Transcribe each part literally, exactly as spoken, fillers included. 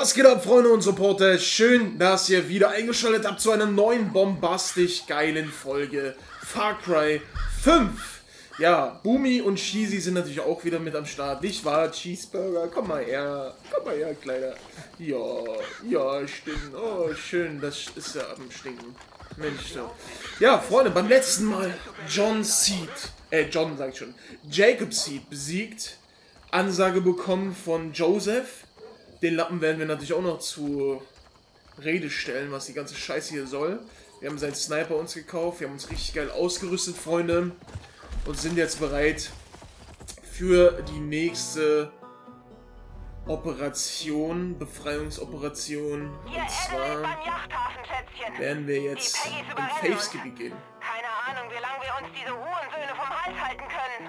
Was geht ab, Freunde und Supporter? Schön, dass ihr wieder eingeschaltet habt zu einer neuen bombastisch geilen Folge Far Cry fünf. Ja, Boomy und Cheesy sind natürlich auch wieder mit am Start. Nicht wahr, Cheeseburger? Komm mal her. Komm mal her, Kleiner. Ja, ja, stimmt. Oh, schön, das ist ja am Stinken. Mensch, so. Ja, Freunde, beim letzten Mal John Seed, äh, John sag ich schon, Jacob Seed besiegt. Ansage bekommen von Joseph. Den Lappen werden wir natürlich auch noch zur Rede stellen, was die ganze Scheiße hier soll. Wir haben seinen Sniper uns gekauft, wir haben uns richtig geil ausgerüstet, Freunde. Und sind jetzt bereit für die nächste Operation, Befreiungsoperation. Und zwar werden wir jetzt in Faiths Gebiet gehen. Keine Ahnung, wie lange wir uns diese Hurensöhne vom Hals halten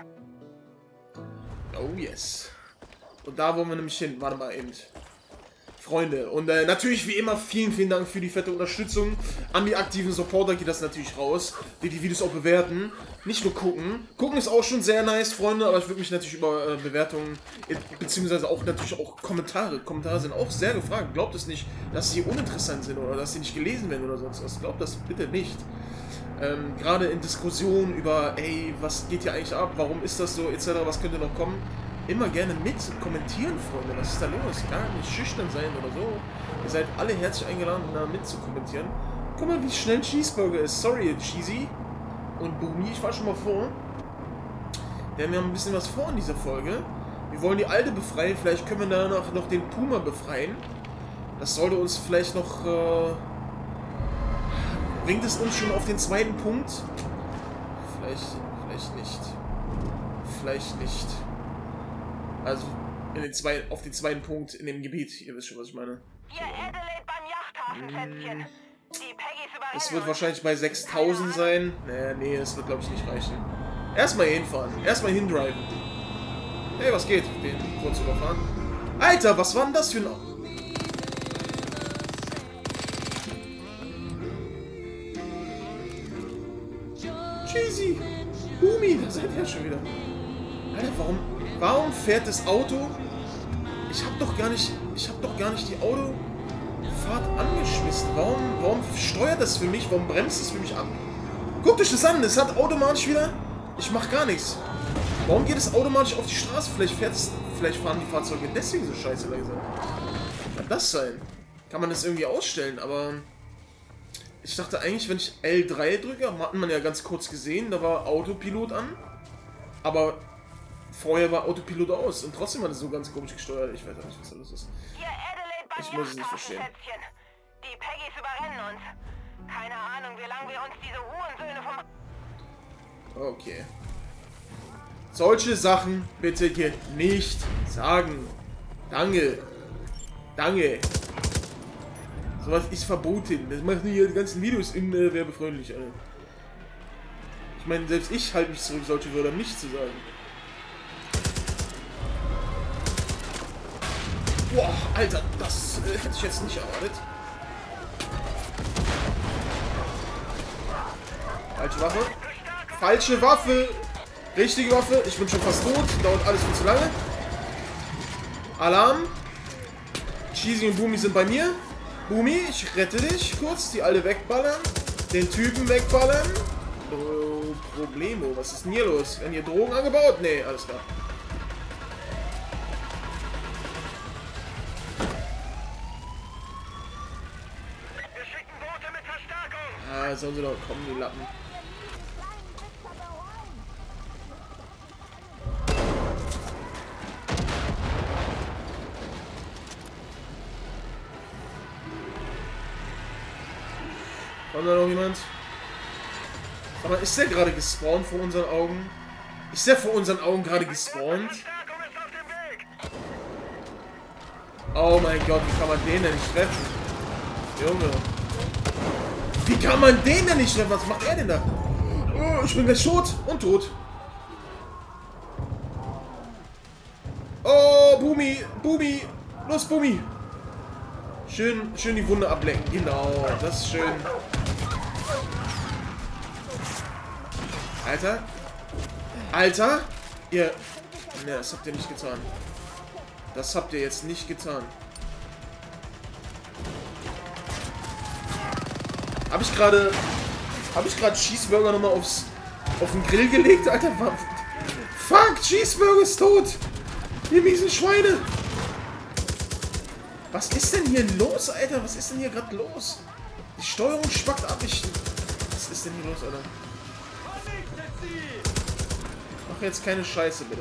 können. Oh yes. Und da wollen wir nämlich hin. Warte mal eben. Freunde. Und äh, natürlich wie immer vielen, vielen Dank für die fette Unterstützung. An die aktiven Supporter geht das natürlich raus. Die die Videos auch bewerten. Nicht nur gucken. Gucken ist auch schon sehr nice, Freunde. Aber ich würde mich natürlich über äh, Bewertungen, äh, beziehungsweise auch natürlich auch Kommentare. Kommentare sind auch sehr gefragt. Glaubt es nicht, dass sie uninteressant sind oder dass sie nicht gelesen werden oder sonst was. Glaubt das bitte nicht. Ähm, gerade in Diskussionen über, ey, was geht hier eigentlich ab? Warum ist das so? Etc. Was könnte noch kommen? Immer gerne mit kommentieren, Freunde. Was ist da los? Gar nicht schüchtern sein oder so. Ihr seid alle herzlich eingeladen, da mit zu kommentieren. Guck mal, wie schnell Cheeseburger ist. Sorry, Cheesy und Boomy. Ich fahr schon mal vor. Denn wir haben ein bisschen was vor in dieser Folge. Wir wollen die Alte befreien. Vielleicht können wir danach noch den Puma befreien. Das sollte uns vielleicht noch... Äh, bringt es uns schon auf den zweiten Punkt? Vielleicht, vielleicht nicht. Vielleicht nicht. Also in den zwei, auf den zweiten Punkt in dem Gebiet. Ihr wisst schon, was ich meine. Ihr Adelaide beim Yachthafen, Schätzchen. Die Peggy's überrennen. Es wird wahrscheinlich bei sechstausend sein. Naja, nee, es wird glaube ich nicht reichen. Erstmal hinfahren. Erstmal hindriven. Hey, was geht? Den kurz überfahren. Alter, was war denn das für ein... Cheesy! Boomy, da seid ihr ja schon wieder. Alter, warum... Warum fährt das Auto? Ich habe doch gar nicht, ich habe doch gar nicht die Autofahrt angeschmissen. Warum, warum steuert das für mich? Warum bremst es für mich ab? Guckt euch das an. Es hat automatisch wieder. Ich mache gar nichts. Warum geht es automatisch auf die Straße? Vielleicht fährt es, vielleicht fahren die Fahrzeuge deswegen so scheiße langsam. Kann das sein? Kann man das irgendwie ausstellen? Aber ich dachte eigentlich, wenn ich L drei drücke, hat man ja ganz kurz gesehen, da war Autopilot an. Aber vorher war Autopilot aus und trotzdem war das so ganz komisch gesteuert. Ich weiß auch nicht, was da los ist. Ich muss es nicht verstehen. Die Peggy's überrennen uns. Keine Ahnung, wie lange wir uns diese Hurensöhne vom... Okay. Solche Sachen bitte hier nicht sagen. Danke. Danke. Sowas ist verboten. Das machen hier die ganzen Videos in äh, werbefreundlich, Alter. Ich meine, selbst ich halte mich zurück, solche Wörter nicht zu sagen. Boah, Alter, das äh, hätte ich jetzt nicht erwartet. Falsche Waffe. Falsche Waffe. Richtige Waffe. Ich bin schon fast tot. Dauert alles viel zu lange. Alarm. Cheesy und Boomy sind bei mir. Boomy, ich rette dich kurz. Die Alte wegballern. Den Typen wegballern. Oh, Problemo. Was ist denn hier los? Werden hier Drogen angebaut? Nee, alles klar. Ah, sollen sie doch kommen, die Lappen. Kommt da noch jemand? Aber ist der gerade gespawnt vor unseren Augen? Ist der vor unseren Augen gerade gespawnt? Oh mein Gott, wie kann man den denn nicht treffen? Junge. Wie kann man den denn nicht treffen? Was macht er denn da? Oh, ich bin gleich tot und tot. Oh, Boomy, Boomy. Los, Boomy. Schön, schön die Wunde ablenken. Genau, das ist schön. Alter. Alter. Ihr... Ne, das habt ihr nicht getan. Das habt ihr jetzt nicht getan. Habe ich gerade... Habe ich gerade Cheeseburger nochmal aufs... auf den Grill gelegt, Alter? Fuck, Cheeseburger ist tot! Ihr miesen Schweine! Was ist denn hier los, Alter? Was ist denn hier gerade los? Die Steuerung spackt ab. Ich... Was ist denn hier los, Alter? Mach jetzt keine Scheiße, bitte.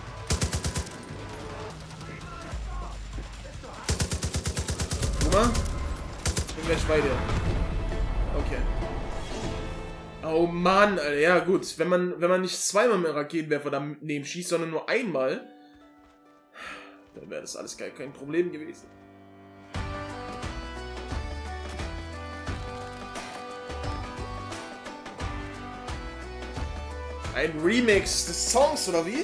Guck mal. Ich bin gleich bei dir. Okay. Oh Mann, Alter. Ja gut. Wenn man, wenn man nicht zweimal mit Raketenwerfer daneben schießt, sondern nur einmal, dann wäre das alles gar kein Problem gewesen. Ein Remix des Songs, oder wie?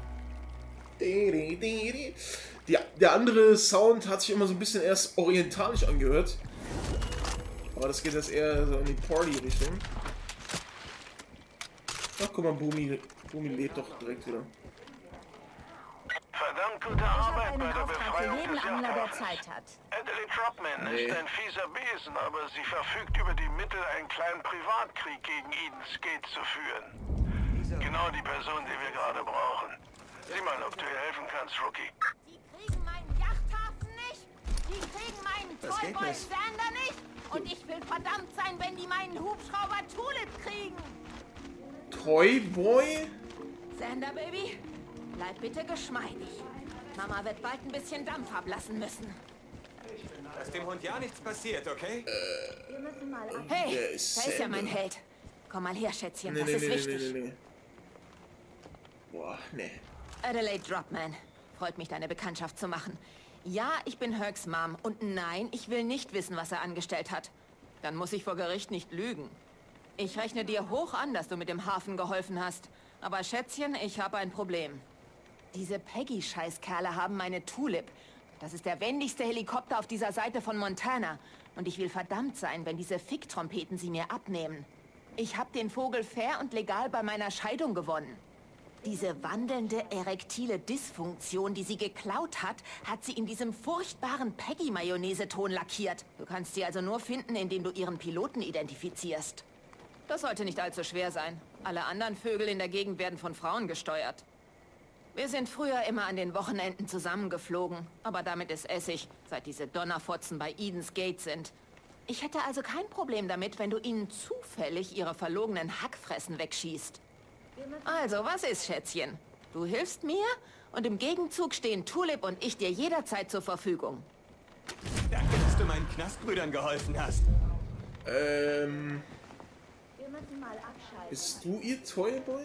Die, der andere Sound hat sich immer so ein bisschen erst orientalisch angehört. Aber das geht jetzt eher so in die Party-Richtung. Ach, guck mal, Boomy, Boomy lebt doch direkt wieder. Verdammt gute Arbeit bei der Auftrag Befreiung für jeden des Angler, der Yachthavens. Zeit hat. Adelaide Dropman Nee. ist ein fieser Besen, aber sie verfügt über die Mittel, einen kleinen Privatkrieg gegen Eden's Gate zu führen. Genau die Person, die wir gerade brauchen. Sieh mal, ob du ihr helfen kannst, Rookie. Die kriegen meinen Yachthafen nicht, die kriegen meinen Toyboy Sander nicht und ich will verdammt sein, wenn die meinen Hubschrauber Tulip kriegen. Toyboy? Sander, Baby, bleib bitte geschmeidig. Mama wird bald ein bisschen Dampf ablassen müssen. Dass dem Hund ja nichts passiert, okay? Wir müssen mal ab. Der Hey, ist da ist ja Sander. mein Held. Komm mal her, Schätzchen, Nee, das nee, ist nee, nee, wichtig. nee, nee. Boah, nee. Adelaide Dropman. Freut mich, deine Bekanntschaft zu machen. Ja, ich bin Hercs Mom und nein, ich will nicht wissen, was er angestellt hat. Dann muss ich vor Gericht nicht lügen. Ich rechne dir hoch an, dass du mit dem Hafen geholfen hast. Aber Schätzchen, ich habe ein Problem. Diese Peggy-Scheißkerle haben meine Tulip. Das ist der wendigste Helikopter auf dieser Seite von Montana. Und ich will verdammt sein, wenn diese Ficktrompeten sie mir abnehmen. Ich habe den Vogel fair und legal bei meiner Scheidung gewonnen. Diese wandelnde erektile Dysfunktion, die sie geklaut hat, hat sie in diesem furchtbaren Peggy-Mayonnaise-Ton lackiert. Du kannst sie also nur finden, indem du ihren Piloten identifizierst. Das sollte nicht allzu schwer sein. Alle anderen Vögel in der Gegend werden von Frauen gesteuert. Wir sind früher immer an den Wochenenden zusammengeflogen, aber damit ist Essig, seit diese Donnerfotzen bei Eden's Gate sind. Ich hätte also kein Problem damit, wenn du ihnen zufällig ihre verlogenen Hackfressen wegschießt. Also, was ist, Schätzchen? Du hilfst mir und im Gegenzug stehen Tulip und ich dir jederzeit zur Verfügung. Danke, dass du meinen Knastbrüdern geholfen hast. Ähm... Wir müssen mal abschalten. Bist du ihr Toyboy?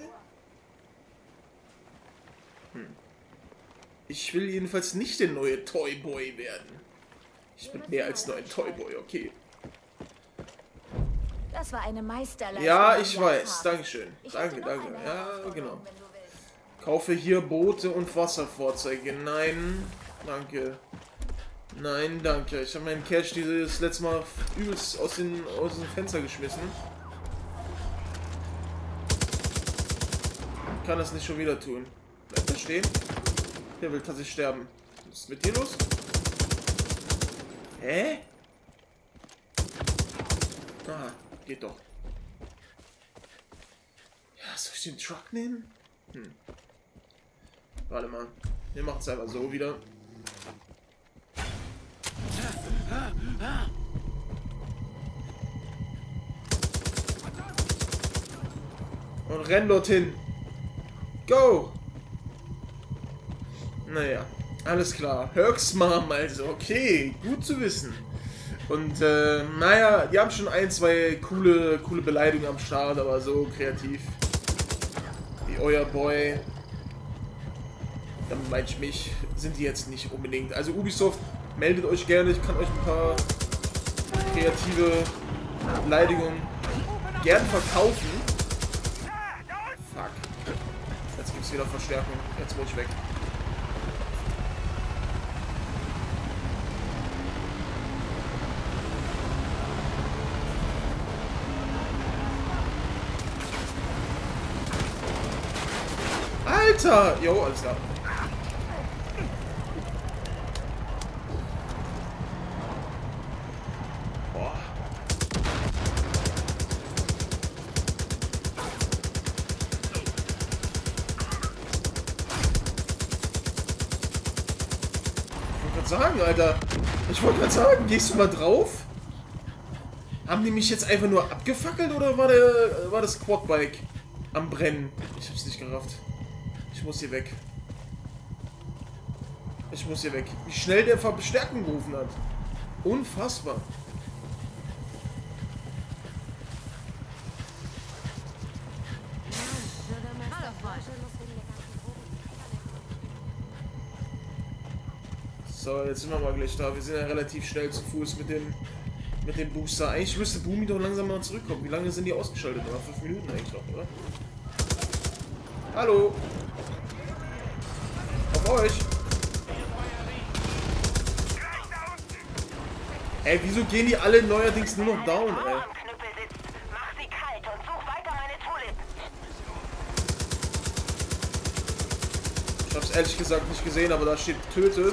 Hm. Ich will jedenfalls nicht der neue Toyboy werden. Ich bin mehr als nur ein Toyboy, okay. Das war eine Meisterleistung. Ja, beim ich Yachthafen. weiß. Dankeschön. Ich Danke, hätte noch danke. eine Ja, Herausforderung, genau. wenn du willst. Kaufe hier Boote und Wasserfahrzeuge. Nein, danke. Nein, danke. Ich habe meinen Cash dieses letzte Mal übelst aus, den, aus dem Fenster geschmissen. Ich kann das nicht schon wieder tun. Bleibt er stehen? Der will tatsächlich sterben. Was ist mit dir los? Hä? Aha, geht doch. Ja, soll ich den Truck nehmen? Hm. Warte mal. Wir machen es einfach so wieder. Und renn dorthin. Go! Naja, alles klar. Hercs Mom also. Okay, gut zu wissen. Und äh, naja, die haben schon ein, zwei coole, coole Beleidigungen am Start, aber so kreativ. Wie euer Boy. Damit meine ich mich, sind die jetzt nicht unbedingt. Also Ubisoft, meldet euch gerne, ich kann euch ein paar kreative Beleidigungen gern verkaufen. Fuck. Jetzt gibt es wieder Verstärkung. Jetzt muss ich weg. Alter! Jo, alles klar. Boah. gerade sagen, Alter. Ich wollte gerade sagen, gehst du mal drauf? Haben die mich jetzt einfach nur abgefackelt oder war, der, war das Quadbike am Brennen? Ich hab's nicht gerafft. Ich muss hier weg. Ich muss hier weg. Wie schnell der Verstärkung gerufen hat. Unfassbar. So, jetzt sind wir mal gleich da. Wir sind ja relativ schnell zu Fuß mit dem, mit dem Booster. Eigentlich müsste Boomy doch langsam mal zurückkommen. Wie lange sind die ausgeschaltet? Oder fünf Minuten eigentlich noch, oder? Hallo! Auf euch! Ey, wieso gehen die alle neuerdings nur noch down, ey? Ich hab's ehrlich gesagt nicht gesehen, aber da steht tötet.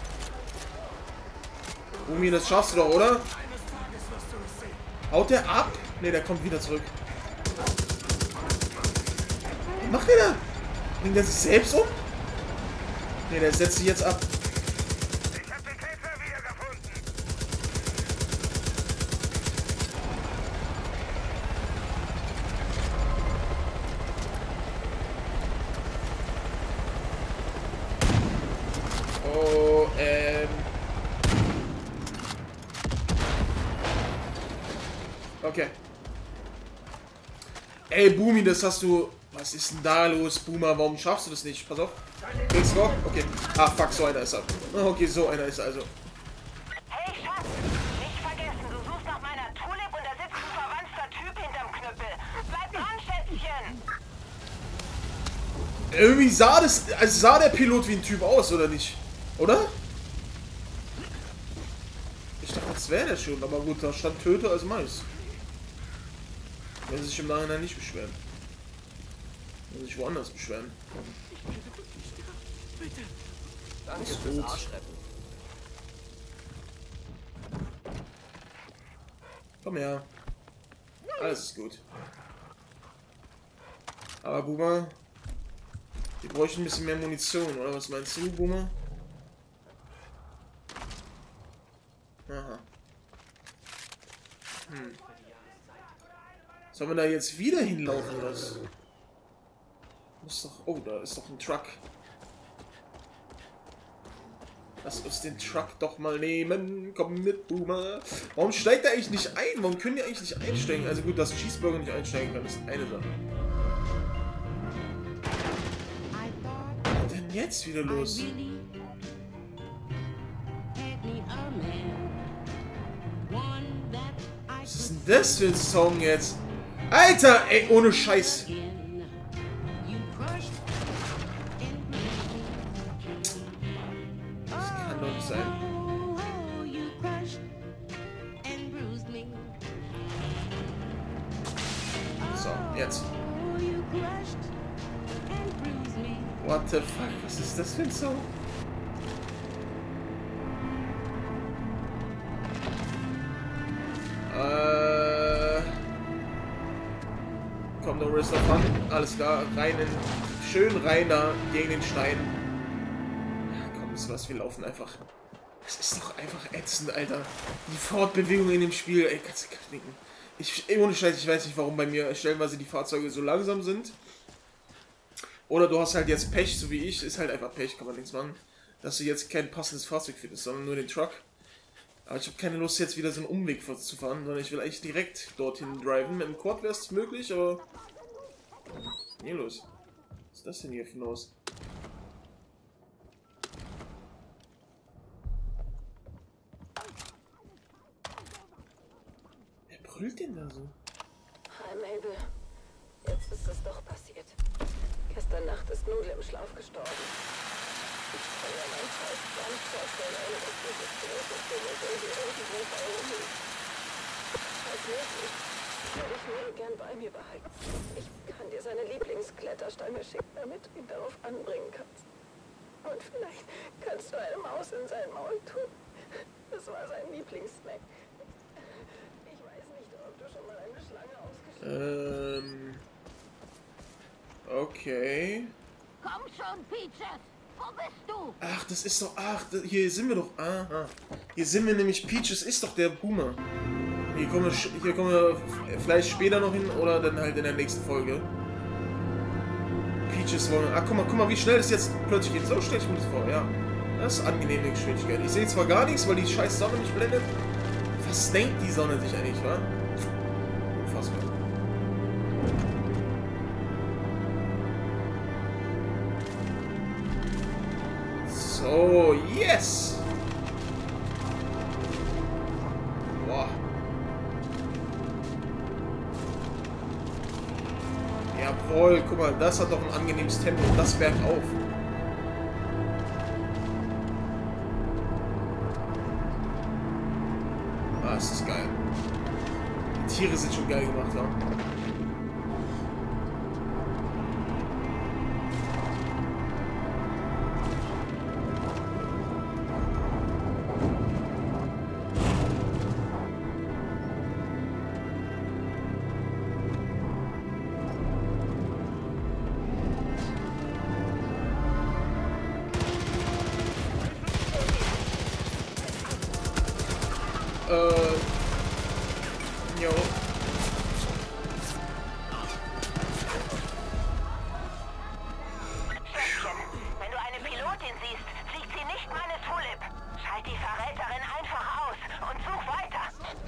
Boomy, das schaffst du doch, oder? Haut der ab? Ne, der kommt wieder zurück. Was macht der da? Bringt der sich selbst um? Ne, der setzt sich jetzt ab. Ich hab den Käfer wiedergefunden. Oh, ähm. Okay. Ey, Boomy, das hast du... Was ist denn da los, Boomer? Warum schaffst du das nicht? Pass auf. Geht's noch? Okay. Ah, fuck, so einer ist er. Okay, so einer ist er also. Hey, Schatz! Nicht vergessen, du suchst nach meiner Tulip und da sitzt ein verwandter Typ hinterm Knüppel. Bleib dran, Schätzchen! Irgendwie sah das... Also sah der Pilot wie ein Typ aus, oder nicht? Oder? Ich dachte, das wäre der schon. Aber gut, da stand Töter als Mais. Wenn sie sich im Nachhinein nicht beschweren. Wenn sie sich woanders beschweren. Bitte. Danke fürs Arschretten. Komm her. Alles ist gut. Aber Boomer, wir bräuchten ein bisschen mehr Munition, oder was meinst du, Boomer? Aha. Hm. Sollen wir da jetzt wieder hinlaufen oder was? Muss doch. Oh, da ist doch ein Truck. Lass uns den Truck doch mal nehmen. Komm mit, Boomer. Warum steigt er eigentlich nicht ein? Warum können die eigentlich nicht einsteigen? Also gut, dass Cheeseburger nicht einsteigen kann, ist eine Sache. Was ist denn jetzt wieder los? Was ist denn das für ein Song jetzt? Alter, ey, ohne Scheiß. Das kann doch nicht sein. So, jetzt. What the fuck? Was ist das für ein Song? Äh. Komm, no risk of fun. Alles klar, rein in. Schön rein da gegen den Stein. Ja, komm, ist was, wir laufen einfach. Das ist doch einfach ätzend, Alter. Die Fortbewegung in dem Spiel, ey, kannst du knicken. Ich, ohne Scheiß, ich weiß nicht, warum bei mir stellenweise die Fahrzeuge so langsam sind. Oder du hast halt jetzt Pech, so wie ich. Ist halt einfach Pech, kann man nichts machen. Dass du jetzt kein passendes Fahrzeug findest, sondern nur den Truck. Aber ich habe keine Lust, jetzt wieder so einen Umweg zu fahren, sondern ich will eigentlich direkt dorthin driven. Mit dem Quad wäre es möglich, aber... Nee, los. Was ist das denn hier für los? Wer brüllt denn da so? Hi, Mabel. Jetzt ist es doch passiert. Gestern Nacht ist Nudel im Schlaf gestorben. Ich kann mir mein Scheiß gar nicht vorstellen, ohne dass dieses große Ding irgendwie irgendwo bei rumliegt. Falls möglich, würde ich Nudel gern bei mir behalten. Ich kann dir seine Lieblingsklettersteine schicken, damit du ihn darauf anbringen kannst. Und vielleicht kannst du eine Maus in sein Maul tun. Das war sein Lieblingssnack. Ich weiß nicht, ob du schon mal eine Schlange ausgeschlagen hast. Ähm... Okay... Komm schon, Peaches! Wo bist du? Ach, das ist doch... Ach, da, hier sind wir doch... Aha. Hier sind wir nämlich... Peaches ist doch der Boomer. Hier kommen wir, hier kommen wir vielleicht später noch hin oder dann halt in der nächsten Folge. Peaches wollen... Ach, guck mal, guck mal, wie schnell das jetzt plötzlich geht. So stelle ich mir das vor, ja. Das ist angenehme Geschwindigkeit. Ich sehe zwar gar nichts, weil die scheiß Sonne mich blendet. Was denkt die Sonne sich eigentlich, wa? Unfassbar. So, yes! Boah. Jawohl, guck mal, das hat doch ein angenehmes Tempo. Das bergauf. Ah, es ist geil. Die Tiere sind schon geil gemacht, ja. Äh. Jo. Schätzchen, wenn du eine Pilotin siehst, fliegt sie nicht meine Tulip. Schalt die Verräterin einfach aus und such weiter.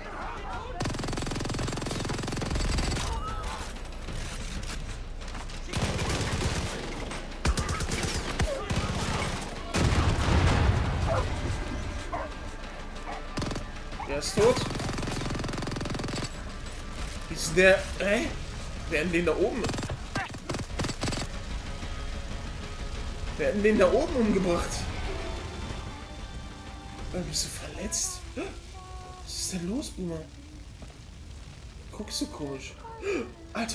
Der ist tot. Ist der... Hä? Wer hat den da oben? Wer hat den da oben umgebracht? Oh, bist du verletzt? Was ist denn los, Boomer? Guckst du komisch? Alter!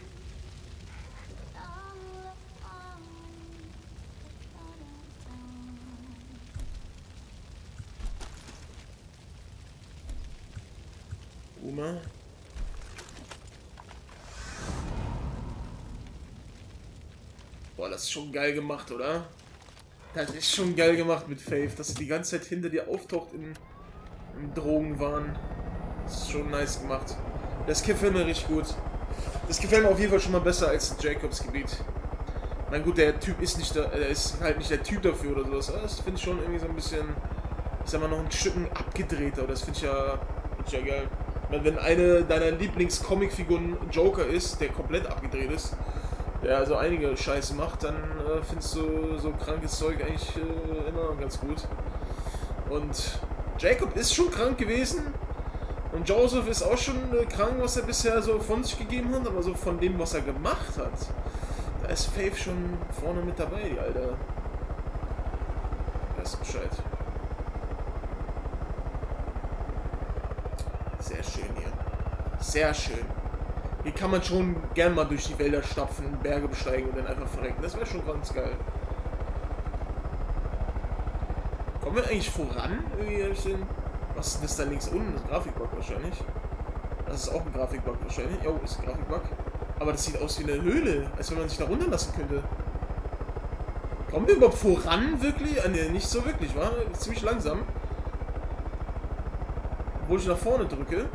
Boomer? Boah, das ist schon geil gemacht, oder? Das ist schon geil gemacht mit Faith, dass sie die ganze Zeit hinter dir auftaucht in, in Drogenwahn. Das ist schon nice gemacht. Das gefällt mir richtig gut. Das gefällt mir auf jeden Fall schon mal besser als Jacobs Gebiet. Mein gut, der Typ ist nicht der, der ist halt nicht der Typ dafür oder sowas. Das finde ich schon irgendwie so ein bisschen, ich sag mal, noch ein Stückchen abgedrehter. Das finde ich ja, find ich ja geil. Wenn eine deiner Lieblings-Comic-Figuren Joker ist, der komplett abgedreht ist, der also einige Scheiße macht, dann äh, findest du so krankes Zeug eigentlich äh, immer ganz gut. Und Jacob ist schon krank gewesen und Joseph ist auch schon äh, krank, was er bisher so von sich gegeben hat, aber so von dem, was er gemacht hat, da ist Faith schon vorne mit dabei, die Alter. Weiß Bescheid. Sehr schön hier. Sehr schön. Hier kann man schon gern mal durch die Wälder stapfen, Berge besteigen und dann einfach verrecken. Das wäre schon ganz geil. Kommen wir eigentlich voran? Irgendwie, was ist das da links unten? Das ist ein Grafikbug wahrscheinlich. Das ist auch ein Grafikbug wahrscheinlich. Oh, ist ein Grafikbug. Aber das sieht aus wie eine Höhle, als wenn man sich da runterlassen könnte. Kommen wir überhaupt voran, wirklich? Ah, ne, nicht so wirklich, wa? Ziemlich langsam. Obwohl ich nach vorne drücke.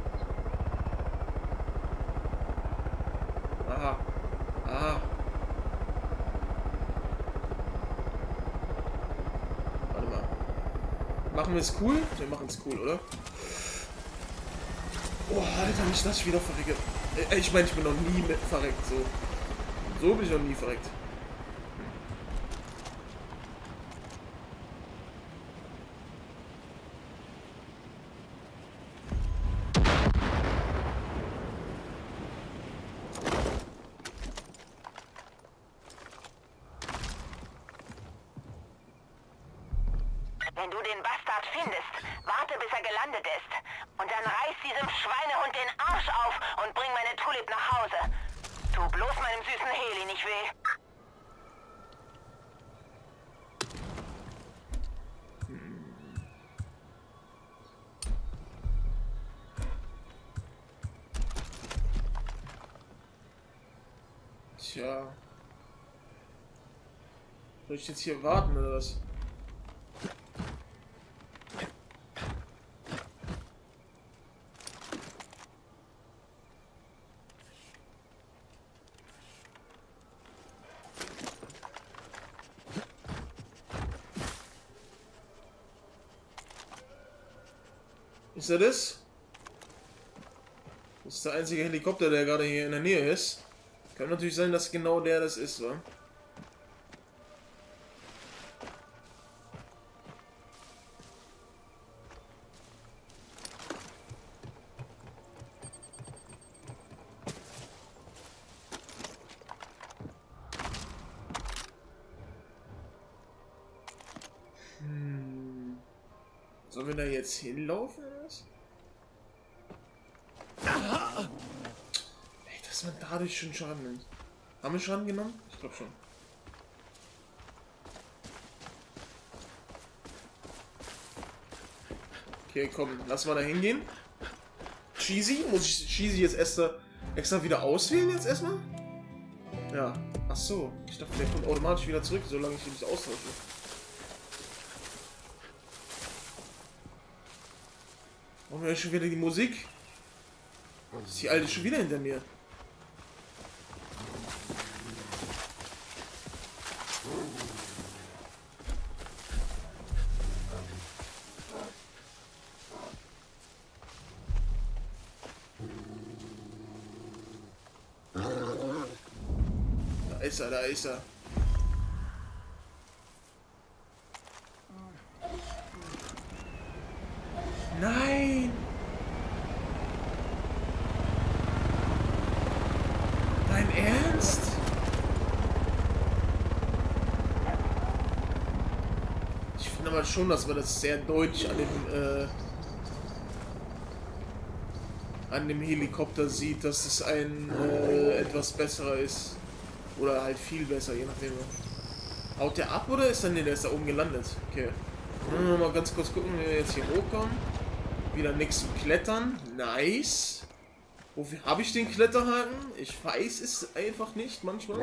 Aha. Aha. Warte mal. Machen wir es cool? Wir machen es cool, oder? Oh, Alter, nicht, dass ich wieder verrecke. Ich meine, ich bin noch nie mit verreckt, so. So bin ich noch nie verreckt. Wenn du den Bastard findest, warte, bis er gelandet ist. Und dann reiß diesem Schweinehund den Arsch auf und bring meine Tulip nach Hause. Tu bloß meinem süßen Heli nicht weh. Tja. Soll ich jetzt hier warten oder was? Ist er das? Das ist der einzige Helikopter, der gerade hier in der Nähe ist. Kann natürlich sein, dass genau der das ist, wa? Hm. Sollen wir da jetzt hinlaufen oder was? Ey, dass man dadurch schon Schaden nimmt. Haben wir Schaden genommen? Ich glaube schon. Okay, komm, lass mal da hingehen. Cheesy? Muss ich Cheesy jetzt extra, extra wieder auswählen jetzt erstmal? Ja. Ach so. Ich dachte, der kommt automatisch wieder zurück, solange ich ihn nicht austausche. Warum höre ich schon wieder die Musik? Ist die Alte schon wieder hinter mir? Da ist er, da ist er. Nein! Dein Ernst? Ich finde aber schon, dass man das sehr deutlich an dem, äh, an dem Helikopter sieht, dass es ein äh, etwas besserer ist. Oder halt viel besser, je nachdem. Haut der ab oder ist dann der ist da oben gelandet? Okay. Mal ganz kurz gucken, wie wir jetzt hier hochkommen. Wieder nichts zum Klettern. Nice. Wofür habe ich den Kletterhaken? Ich weiß es einfach nicht manchmal.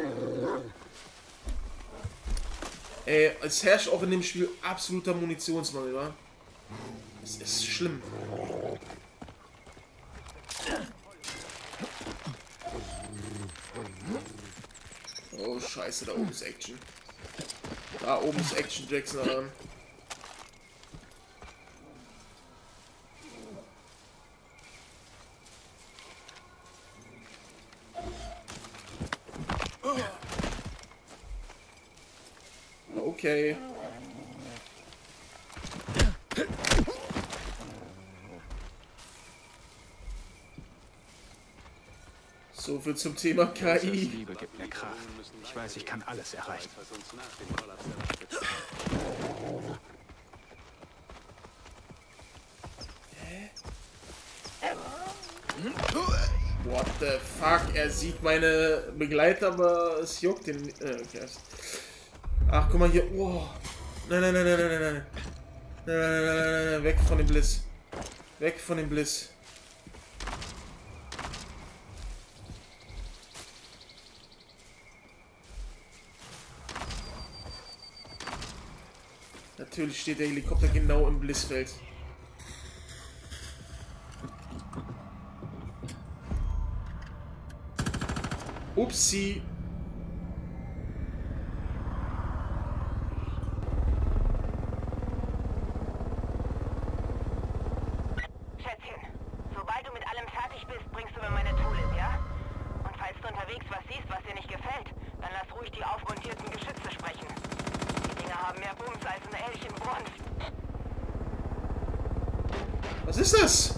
Ey, es herrscht auch in dem Spiel absoluter Munitionsmangel, wa? Es ist schlimm. Oh, scheiße, da oben ist Action. Da oben ist Action Jackson daran. Okay. So viel zum Thema K I. Liebe gibt mir Kraft. Ich weiß, ich kann alles erreichen. What the fuck? Er sieht meine Begleiter, aber es juckt den. Äh, okay. Ach, guck mal hier. Oh. Nein, nein, nein, nein, nein, nein, nein. Nein, nein, nein, nein, nein. Weg von dem Bliss. Weg von dem Bliss. Natürlich steht der Helikopter genau im Blissfeld. Upsi. Schätzchen, sobald du mit allem fertig bist, bringst du mir meine Tulip, ja? Und falls du unterwegs was siehst, was dir nicht gefällt, dann lass ruhig die aufmontierten Geschütze sprechen. Die Dinger haben mehr Bums als ein Elch im Grund. Was ist das?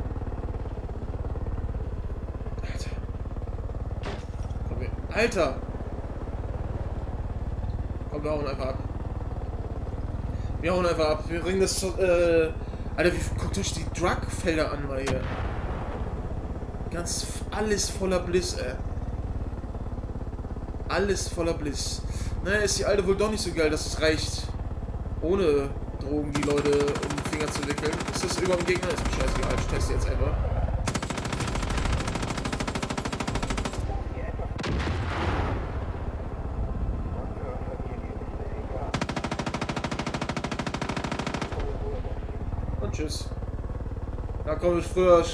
Alter! Komm, wir hauen einfach ab. Wir hauen einfach ab. Wir bringen das zu, äh... Alter, wie, guckt euch die Drug-Felder an, mal hier. Ganz... Alles voller Bliss, ey. Alles voller Bliss. Naja, ist die Alte wohl doch nicht so geil, dass es reicht, ohne Drogen die Leute um den Finger zu wickeln. Ist das über dem Gegner? Ist mir scheißegal. Ich teste jetzt einfach. Tschüss. Da komme ich früher,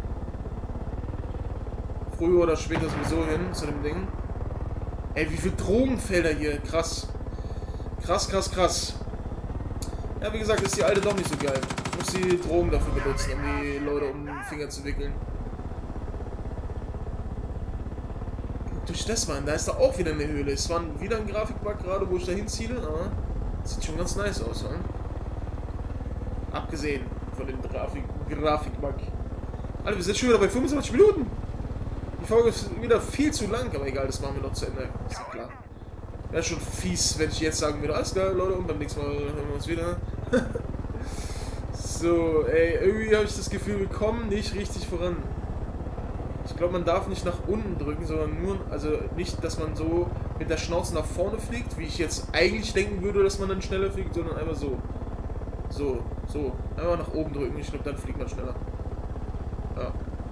früher oder später sowieso hin zu dem Ding. Ey, wie viele Drogenfelder hier. Krass. Krass, krass, krass. Ja, wie gesagt, ist die alte doch nicht so geil. Ich muss die Drogen dafür benutzen, um die Leute um den Finger zu wickeln. Guckt euch das mal an. Da ist da auch wieder eine Höhle. Es war wieder ein Grafikbug gerade, wo ich da hinziele, aber sieht schon ganz nice aus, oder? Abgesehen von dem Grafik Grafikbug. Alter, wir sind schon wieder bei fünfundzwanzig Minuten. Die Folge ist wieder viel zu lang, aber egal, das machen wir noch zu Ende. Ist ja klar. Wäre schon fies, wenn ich jetzt sagen würde, alles klar, Leute, und beim nächsten Mal hören wir uns wieder. So, ey, irgendwie habe ich das Gefühl, wir kommen nicht richtig voran. Ich glaube, man darf nicht nach unten drücken, sondern nur, also nicht, dass man so mit der Schnauze nach vorne fliegt, wie ich jetzt eigentlich denken würde, dass man dann schneller fliegt, sondern einfach so. So, so. Einfach nach oben drücken, ich glaube, dann fliegt man schneller. Ja.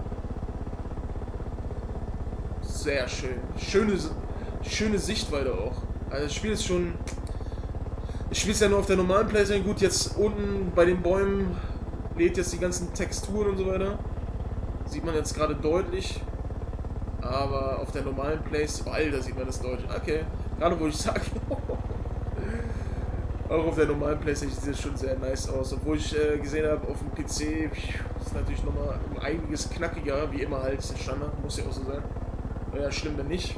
Sehr schön. Schöne, schöne Sichtweite auch. Also das Spiel ist schon... Ich spiele es ja nur auf der normalen PlayStation. Gut, jetzt unten bei den Bäumen lädt jetzt die ganzen Texturen und so weiter. Sieht man jetzt gerade deutlich. Aber auf der normalen PlayStation... Oh, Alter, sieht man das deutlich. Okay. Gerade wo ich sage... Auch auf der normalen PlayStation sieht es schon sehr nice aus. Obwohl ich äh, gesehen habe, auf dem P C ist natürlich nochmal um einiges knackiger. Wie immer halt, ist Standard. Muss ja auch so sein. Ja, schlimm, wenn nicht.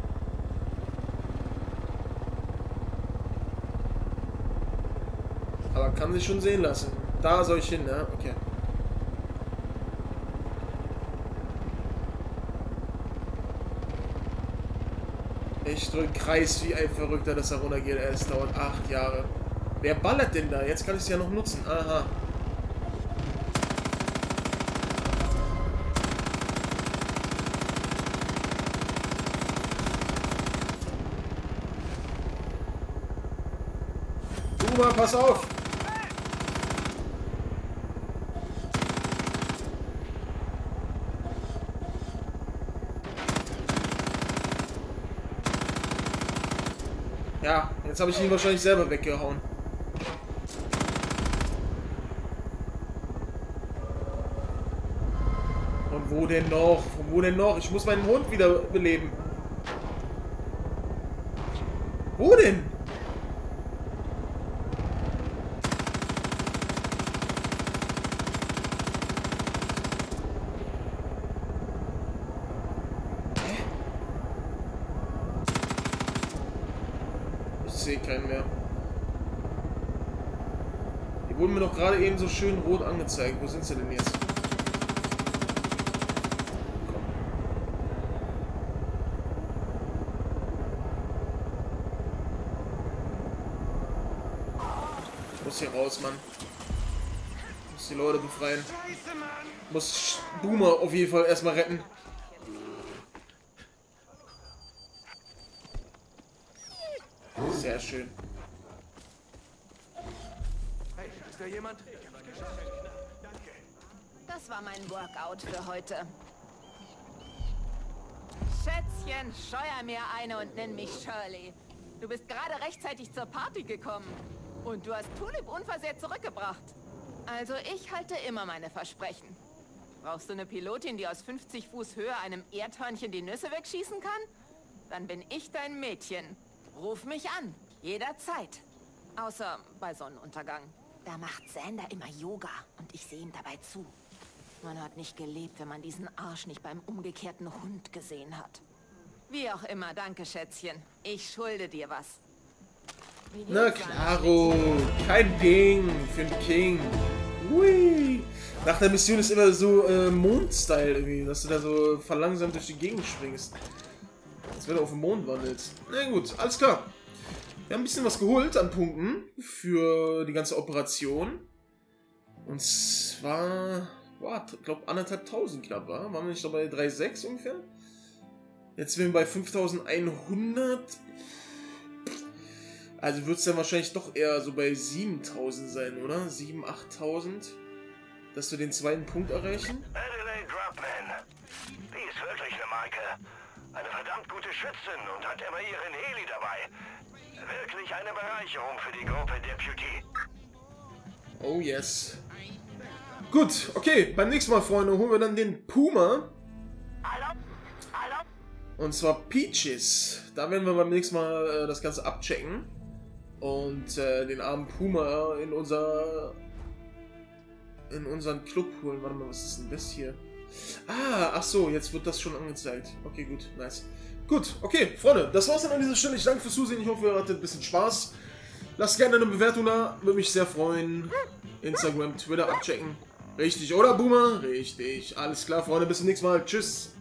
Aber kann sich schon sehen lassen. Da soll ich hin, ne? Okay. Ich drücke Kreis wie ein Verrückter, dass er runtergeht. Es dauert acht Jahre. Wer ballert denn da? Jetzt kann ich es ja noch nutzen. Aha. Du mal, pass auf! Ja, jetzt habe ich ihn wahrscheinlich selber weggehauen. Und wo denn noch? Wo denn noch? Ich muss meinen Hund wieder beleben. Wo denn? Ich sehe keinen mehr. Die wurden mir doch gerade eben so schön rot angezeigt. Wo sind sie denn jetzt? Komm. Ich muss hier raus, Mann. Ich muss die Leute befreien. Ich muss Boomer auf jeden Fall erstmal retten. Sehr schön. Hey, ist da jemand? Das war mein Workout für heute. Schätzchen, scheuer mir eine und nenn mich Shirley. Du bist gerade rechtzeitig zur Party gekommen. Und du hast Tulip unversehrt zurückgebracht. Also ich halte immer meine Versprechen. Brauchst du eine Pilotin, die aus fünfzig Fuß Höhe einem Erdhörnchen die Nüsse wegschießen kann? Dann bin ich dein Mädchen. Ruf mich an. Jederzeit. Außer bei Sonnenuntergang. Da macht Xander immer Yoga und ich sehe ihm dabei zu. Man hat nicht gelebt, wenn man diesen Arsch nicht beim umgekehrten Hund gesehen hat. Wie auch immer, danke, Schätzchen. Ich schulde dir was. Na klaro, kein Ding für den King. Hui. Nach der Mission ist immer so äh, Mond-Style irgendwie, dass du da so verlangsamt durch die Gegend springst. Als wenn du auf dem Mond wandelst. Na gut, alles klar. Wir haben ein bisschen was geholt an Punkten für die ganze Operation. Und zwar, boah, ich glaube anderthalb tausend knapp, war? Waren wir nicht noch bei drei Komma sechs ungefähr? Jetzt sind wir bei fünftausendeinhundert. Also wird es dann wahrscheinlich doch eher so bei siebentausend sein, oder? siebentausend, achttausend. Dass wir den zweiten Punkt erreichen. Adelaide Dropman. Die ist wirklich eine Marke. Eine verdammt gute Schützin und hat immer ihren Heli dabei. Wirklich eine Bereicherung für die Gruppe Deputy. Oh yes. Gut, okay. Beim nächsten Mal, Freunde, holen wir dann den Puma. Hallo? Hallo? Und zwar Peaches. Da werden wir beim nächsten Mal äh, das Ganze abchecken. Und äh, den armen Puma in unser... in unseren Club holen. Warte mal, was ist denn das hier? Ah, ach so, jetzt wird das schon angezeigt. Okay, gut, nice. Gut, okay, Freunde, das war's dann an dieser Stelle. Ich danke fürs Zusehen. Ich hoffe, ihr hattet ein bisschen Spaß. Lasst gerne eine Bewertung da, würde mich sehr freuen. Instagram, Twitter abchecken. Richtig, oder Boomer? Richtig. Alles klar, Freunde, bis zum nächsten Mal. Tschüss.